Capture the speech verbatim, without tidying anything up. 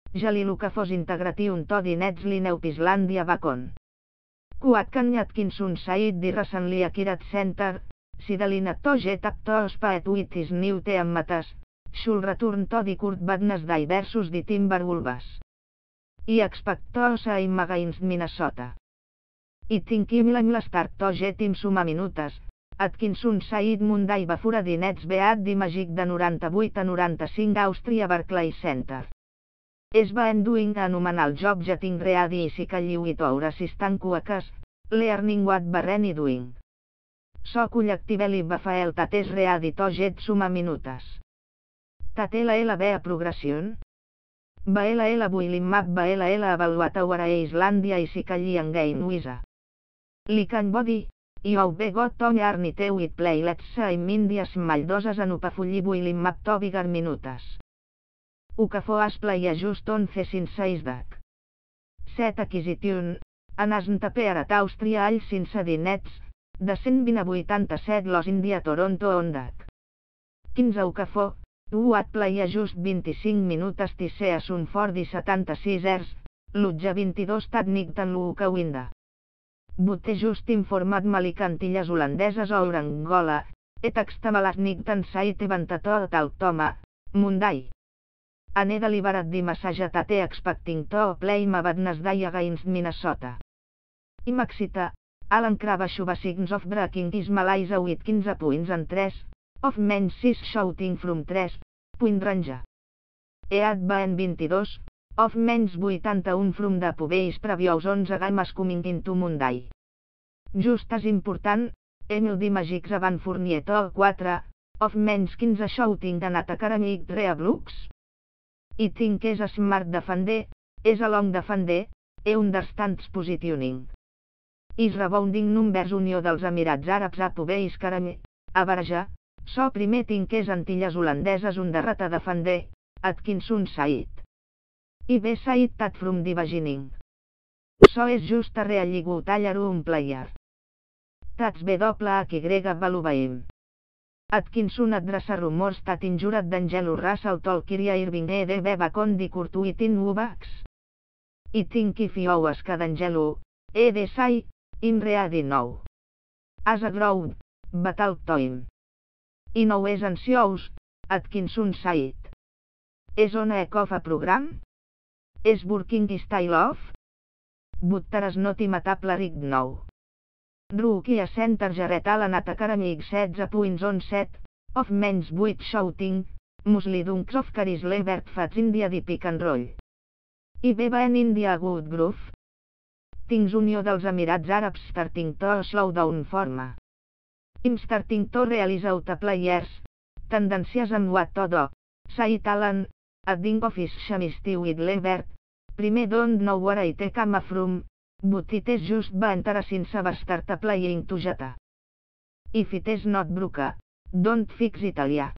Jalilu que fos integratiun to dinets lineupislandia vacon. Kuatkan Atkinson Said di recently acquired center, Sidalina to jet actors paet with is new team matas, should return to the Kurt Wednesday versus the Timberwolves. I expectos a him against Minnesota. I think him la start to jet him suma minutes. Atkinson Said Monday before the Nets beat the Magic de noranta-vuit a noranta-cinc Austria Barclays Center. Es va enduing a anomenar el job jetting ready i si calliu i tour assistant cuaques, learning what barreni doing. So col·lectiveli va fa el tates ready to jet suma minutes. Tate la L B a progression. Va L L builim map va L L avaluat a Islàndia i si calli en game wisa. Li can body. I ho ve got to yarni teu it play let's say mindias malldoses en upafulli builim map to bigar minutes. U que fo as play a just onze sin seis dac. Set acquisition, anasn taper at Àustria all sense dinets, de cent vint a vuitanta-set los India Toronto ondac. quinze u que fo, u at play a just vint-i-cinc minutes tiseas un for di setanta-sis ers, l'utja vint-i-dos tàcnic tan l'u que winda. Boté just informat malicantilles holandeses o Angola, et extamalasnic tan sait evantator tal toma, Monday. Ane deliberat di massage tate expecting to play ma Wednesday against Minnesota. I Maxita, Alan Crabashu basics of breaking is Malaysia with quinze points and tres, of men's sis shooting from tres, point range. Eat Baen vint-i-dos, of menys vuitanta-un from the Pubeis previous onze games coming into Monday. Just as important, Emil Di Magics avant Fournier to quatre, of menys quinze shooting and attack amic Rea Blux. I think és a smart defender, és a long defender, e understands positioning. Is rebounding numbers Unió dels Emirats Àrabs a Pubeis Karame, a Baraja, so primer think és Antilles holandeses un derrata defender, Atkinson Said. I be Said tat from the beginning. So és just a realligu taller un player. Tats be doble H Y valubaim. Atkinson adreça rumors tat injurat d'Angelo Russell Tolkiria Irving e de beba con di curtuitin ubax. I think if you ask d'Angelo, e de say, in readi nou. As a growd, battle time. I no és ansious, Atkinson Said. És on a of a program? És working style of? Buttares not imatable rig nou. Rookie a center Jarrett Allen atacar amic setze points on set, of menys vuit shooting, mostly dunks of Caris Levert fats India di pick and roll. I beba en India good groove. Tings Unió dels Emirats Àrabs starting to slow down forma. Im starting to realize out a players, tendencies amb what todo, Said Allen, adding office shamisti with Levert, primer don't know where I take come from, but it is just va entrar since va start a playing to jata. If it is not broke, don't fix Italia.